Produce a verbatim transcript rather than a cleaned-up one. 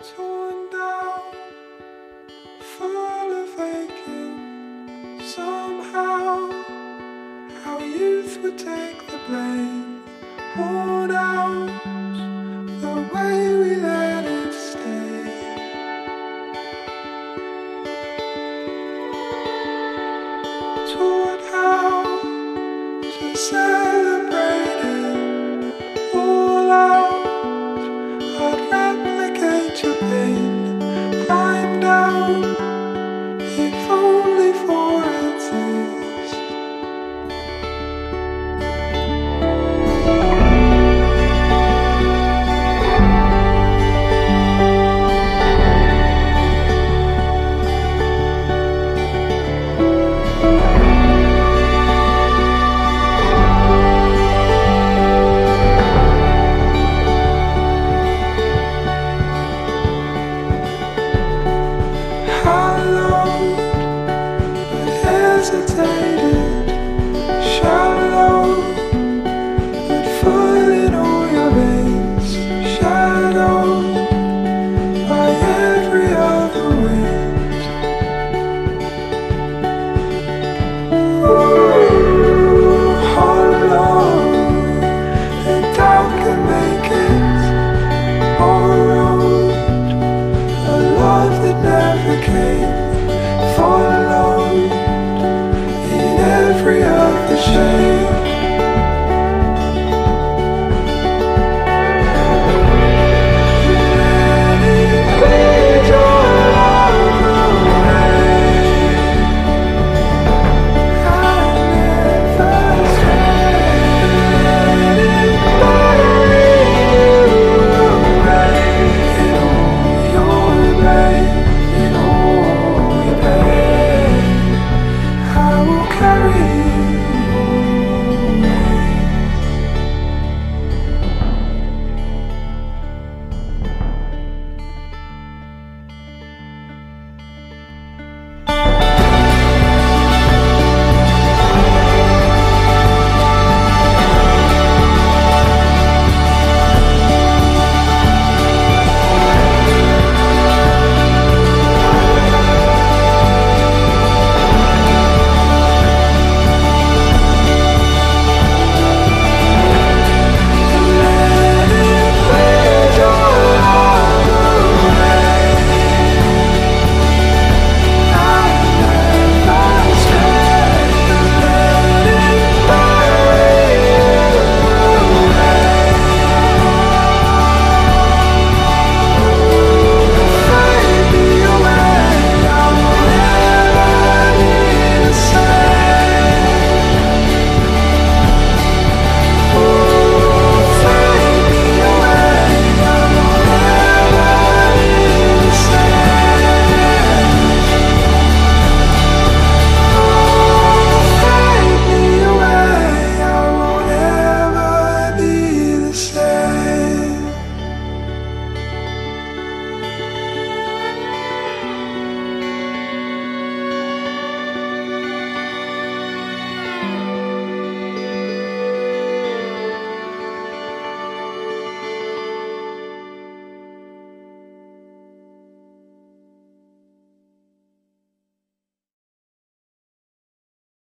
torn down, full of aching. Somehow our youth would take the blame, worn out the way we let it stay. Taught how to celebrate it all out. I'd replicate your pain, climb down, if only for a taste. Hallowed, but hesitate.